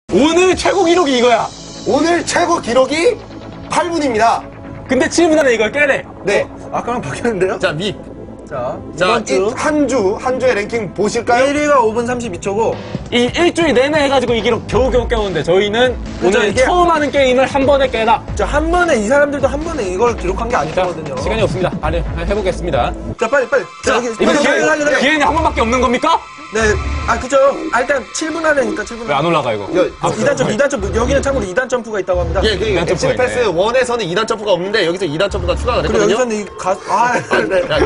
오늘 최고 기록이 이거야. 오늘 최고 기록이 8분입니다. 근데 7분 안에 이걸 깨래. 네. 아까랑 바뀌었는데요? 자, 미. 자, 자, 이번 주 한 주의 랭킹 보실까요? 1위가 5분 32초고 이 일주일 내내 해가지고 이 기록 겨우겨우 깨우는데 저희는 그죠, 오늘 이게- 처음 하는 게임을 한 번에 깨다. 한 번에 이 사람들도 한 번에 이걸 기록한 게 자, 아니거든요. 시간이 없습니다. 빨리 해보겠습니다. 자, 빨리. 자, 여기 이거 달려. 기회는 한 번밖에 없는 겁니까? 네, 그죠. 일단 7분 안에니까 7분 왜 안 올라가 이거? 아, 2단 점프. 여기는 참고로 2단 점프가 있다고 합니다. 예, 그 이단 점프가 엑스패스 있네. 1에서는 2단 점프가 없는데 여기서 2단 점프가 추가가 그리고 됐거든요. 여기서는 네. 야,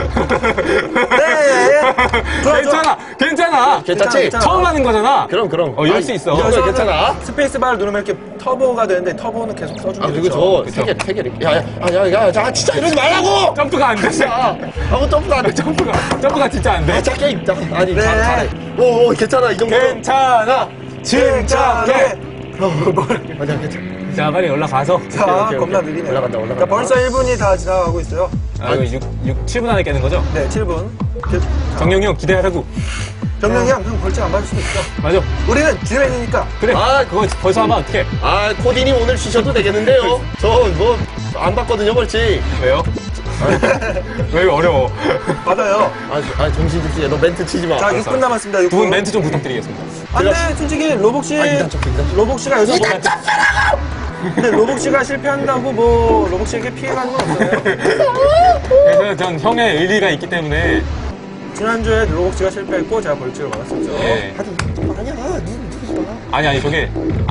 네. 좋아. 괜찮아. 괜찮지? 괜찮아. 처음 하는 거잖아. 그럼. 이럴 수 있어. 이거 괜찮아. 스페이스 바를 누르면 이렇게 터보가 되는데 터보는 계속 써주는 아, 그리고 저 세 개. 야, 진짜 이러지 말라고! 점프가 안 돼. 아무 점프가 안 돼. 점프가 진짜 안 돼. 자, 게임. 아니, 네. 잘해. 오, 괜찮아. 이 정도. 괜찮아. 침착해. 맞아, 괜찮아. 자, 빨리 올라가서. 자, 오케이. 겁나 느리네. 올라간다. 자, 벌써 1분이 다 지나가고 있어요. 아, 이거 7분 안에 깨는 거죠? 네, 7분. 정영이 형 기대하라고. 정명이 형 벌칙 안 받을 수도 있어. 맞아. 우리는 듀엔이니까. 그래. 아, 그거 벌써 하면 어떡해. 아, 코디님 오늘 쉬셔도 되겠는데요? 저 뭐 안 봤거든요, 벌칙. 왜요? 왜 어려워? 받아요. 아, 정신 집시해. 너 멘트 치지 마. 자, 6분 남았습니다. 6분. 두 분 멘트 좀 부탁드리겠습니다. 안 돼, 솔직히 로복씨. 이단 점프. 로복씨가 여기서 뭐. 근데 로복씨가 실패한다고 뭐 로복씨에게 피해가는 건 없어요. 그래서 전 형의 의리가 있기 때문에. 지난주에 로복씨가 실패했고 제가 벌칙을 받았었죠. 예. 아니야, 누구지 마. 아니, 저게.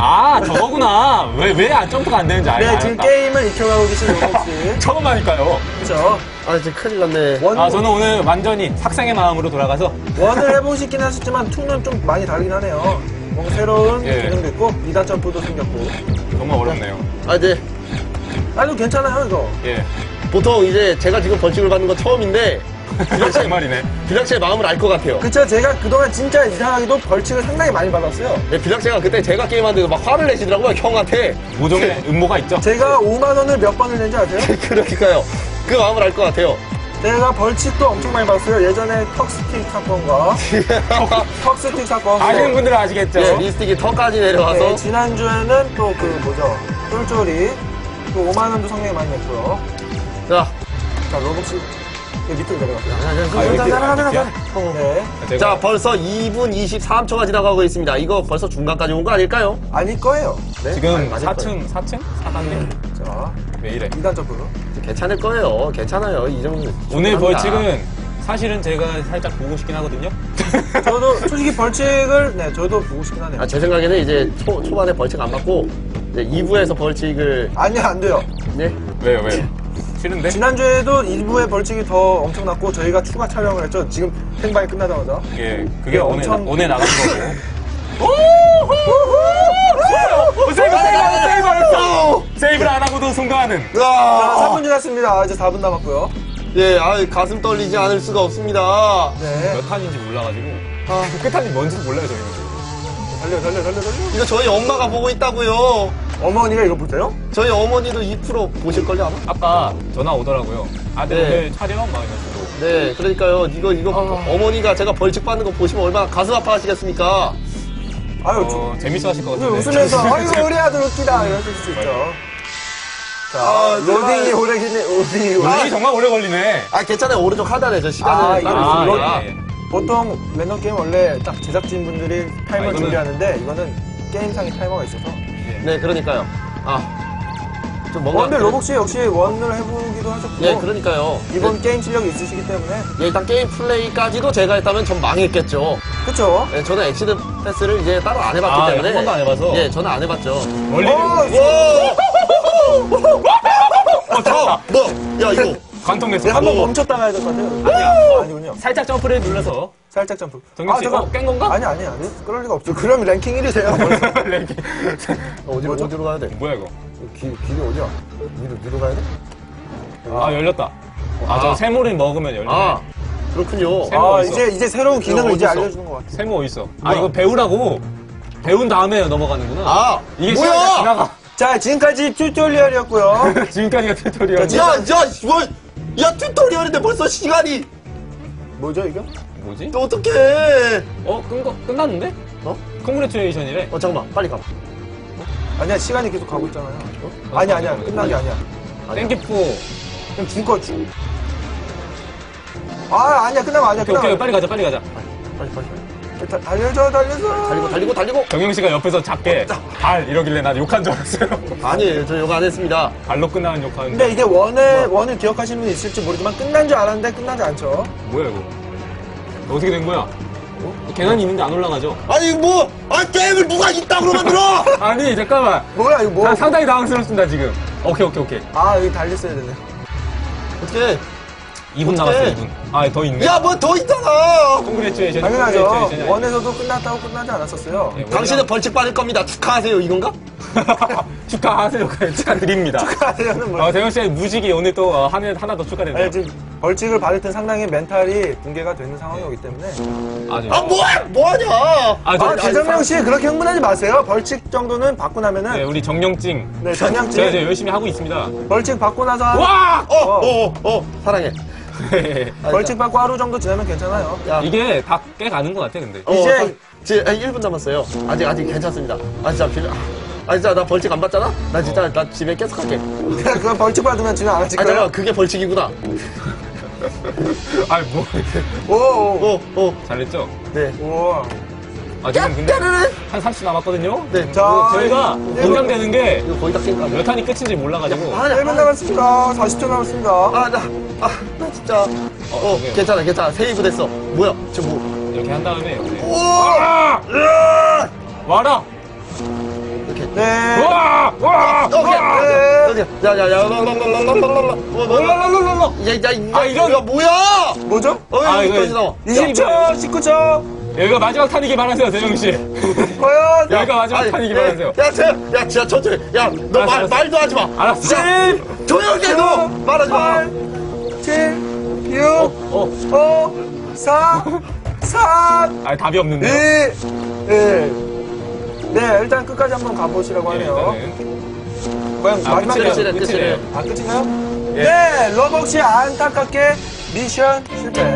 저거구나. 왜 점프가 안 되는지 네, 지금 게임을 익혀가고 계신 로복씨. 처음 하니까요. 그렇죠. 아, 진짜 큰일 났네. 저는 오늘 완전히 학생의 마음으로 돌아가서. 원을 해보시긴 하셨지만 2는 좀 많이 다르긴 하네요. 뭔가 새로운 예. 기능도 있고 2단 점프도 생겼고. 정말 어렵네요. 아, 네. 아니 괜찮아요 이거. 예. 보통 이제 제가 지금 벌칙을 받는 건 처음인데, 정말이네. 비락씨의 마음을 알 것 같아요. 그쵸, 제가 그동안 진짜 이상하게도 벌칙을 상당히 많이 받았어요. 네, 비락씨가 그때 제가 게임하는데 막 화를 내시더라고요, 형한테. 모종의 음모가 있죠? 제가 5만 원을 몇 번을 낸지 아세요? 그러니까요. 그 마음을 알 것 같아요. 제가 벌칙도 엄청 많이 받았어요. 예전에 턱스틱 사건과 턱스틱 사건. 아시는 분들은 아시겠죠? 예, 리스틱이 턱까지 내려와서. 네, 지난주에는 또 그 뭐죠? 쫄쫄이 또 5만 원도 상당히 많이 냈고요. 자, 자, 로봇이 밑으로 내려갔어요. 아, 네. 제가 자, 벌써 2분 23초가 지나가고 있습니다. 이거 벌써 중간까지 온 거 아닐까요? 아닐 거예요. 네? 지금 맞을 거예요. 4층? 4단계? 자, 왜 이래? 2단 점프로. 괜찮을 거예요. 괜찮아요. 이 정도. 오늘 충분합니다. 벌칙은 사실은 제가 살짝 보고 싶긴 하거든요? 저도 솔직히 벌칙을 저도 보고 싶긴 하네요. 아, 제 생각에는 이제 초반에 벌칙 안 받고 이제 2부에서 벌칙을. 아니요, 안 돼요. 네? 왜요? 싫은데? 지난주에도 2부의 벌칙이 더 엄청났고 저희가 추가 촬영을 했죠. 지금 생방이 끝나자마자. 그게 그게 오늘, 엄청- 오늘 나간 거고. 세이브를 안 하고도 성공하는. 자, 아, 3분 지났습니다. 이제 4분 남았고요. 예, 아, 가슴 떨리지 않을 수가 없습니다. 네. 몇 탄인지 몰라가지고. 그 끝탄이 뭔지도 몰라요, 저희는. 달려. 이거 저희 엄마가 보고 있다고요. 어머니가 이거 보세요? 저희 어머니도 2% 보실걸요, 아마? 아까 전화 오더라고요. 아들 네. 오늘 촬영? 막 이러시고. 네, 그러니까요. 이거 어머니가 제가 벌칙 받는 거 보시면 얼마나 가슴 아파하시겠습니까? 아유, 재밌어 하실 것 같은데. 웃으면서 아이고 우리 아들 웃기다 이러실 수 있죠. 자, 아, 로딩이 오래 기네. 이 정말 오래 걸리네. 아, 괜찮아요. 오른쪽 하단에 저 아, 시간을 이거 따로 아, 있습니다. 예. 보통 랜덤 게임 원래 딱 제작진분들이 타이머 이거는- 준비하는데 이거는 게임상의 타이머가 있어서. 네, 그러니까요. 좀 뭔가. 근데 로복씨 역시 원을 해보기도 하셨고. 예, 그러니까요. 이번 게임 실력이 있으시기 때문에. 예, 일단 게임 플레이까지도 제가 했다면 전 망했겠죠. 그쵸? 예, 저는 엑시드 패스를 이제 따로 안 해봤기 아, 때문에. 한 번도 안 해봐서? 예, 저는 안 해봤죠. 원리는. 뭐? 야, 이거. 관통됐어. 네, 한번 오. 멈췄다 가야 될 것 같아요. 아니야. 아니군요. 살짝 점프를 눌러서. 살짝 점프. 정경 씨, 잠깐. 깬 건가? 아니. 그럴 리가 없죠. 그럼 랭킹 1위세요. 랭킹. 어디로 가야 돼? 뭐야, 이거? 길이 어디야? 위로 가야 돼? 아, 열렸다. 저 세모를 먹으면 열리네. 아, 그렇군요. 세모 어딨어? 이제 새로운 기능을 어디 이제 있어? 알려주는 것 같아. 세모 어딨어? 뭐야? 이거 배우라고. 배운 다음에 넘어가는구나. 아, 이게 뭐야? 시간이 지나가. 자, 지금까지 튜토리얼이었고요. 지금까지가 튜토리얼. 야, 튜토리얼인데 벌써 시간이. 뭐죠, 이거? 뭐지? 또 어떡해. 끝났는데? 어? 컨그레츄레이션이래. 잠깐만, 빨리 가봐. 아니야, 시간이 계속 가고 있잖아요. 아니야, 끝난 게 아니야. 땡기포. 그냥 죽어, 죽. 아, 아니야, 끝난 거 아니야, 오케이, 끝난 오케이, 거. 빨리 가자, 빨리 가자. 빨리. 달려줘. 달리고. 정영 씨가 옆에서 작게 발 이러길래 난 욕한 줄 알았어요. 아니에요, 저 이거 안 했습니다. 발로 끝나는 욕하는데. 근데 이게 원을 기억하시는 분이 있을지 모르지만 끝난 줄 알았는데 끝나지 않죠. 뭐야, 이거? 어떻게 된 거야? 계단이 있는데 안 올라가죠? 아니, 게임을 누가 있다고 만들어! 아니, 잠깐만. 뭐야, 이거 뭐. 난 상당히 당황스럽습니다, 지금. 오케이. 아, 여기 달렸어야 되네. 어떻게? 2분 남았어요, 2분. 아, 더 있네. 야, 뭐 더 있잖아! 콩그레츄에이션. 당연하죠. 원에서도 끝났다고 끝나지 않았었어요. 네, 당신은 벌칙 받을 겁니다. 축하하세요, 이건가? 축하하세요. 축하드립니다. 축하하려는 뭐야. 대현 씨의 무직이 오늘 또 하나 더 추가됐네요. 아니, 지금 벌칙을 받을 땐 상당히 멘탈이 붕괴가 되는 상황이기 때문에. 뭐하냐! 기정명 씨 그렇게 흥분하지 마세요. 벌칙 정도는 받고 나면은. 네, 우리 정령찡. 네, 전향증. 제가 이제 열심히 하고 있습니다. 벌칙 받고 나서. 와! 사랑해. 벌칙 받고 하루 정도 지나면 괜찮아요. 야, 이게 다 깨가는 것 같아, 근데. 이제 1분 남았어요. 아직 괜찮습니다. 진짜 나 벌칙 안 받잖아? 나 집에 계속 갈게. 그럼 벌칙 받으면 진행 안 하실 거예요? 잠깐 그게 벌칙이구나. 아이, 뭐. 오. 잘했죠? 네. 오. 지금 근데 한 30초 남았거든요? 네. 자, 저희가 긴장되는 게 이거 거의 다 깬 거 아니야? 몇 탄이 끝인지 몰라가지고. 1분 남았습니다. 40초 남았습니다. 나 진짜. 그래요? 괜찮아. 세이브 됐어. 뭐야? 저 뭐. 이렇게 한 다음에. 이렇게. 우와! 와라! 이렇게. 네. 와! 여기. 야야야. 이런. 뭐야? 뭐죠? 이거 나와. 20초, 19초. 여기가 마지막 탄이기 바라세요, 대영씨. 과연. 여기가 마지막 탄이기 바라세요. 야, 진짜 천천히. 야, 너 알았어. 말도 하지 마. 알았어. 조용히 해, 너. 말하지 마. 7, 6, 5, 4, 3, 답이 2, 없는데요. 1. 네, 일단 끝까지 한번 가보시라고 하네요. 과연 마지막에. 끝이래요. 끝인가요? 네, 러벅씨 안타깝게 미션 실패.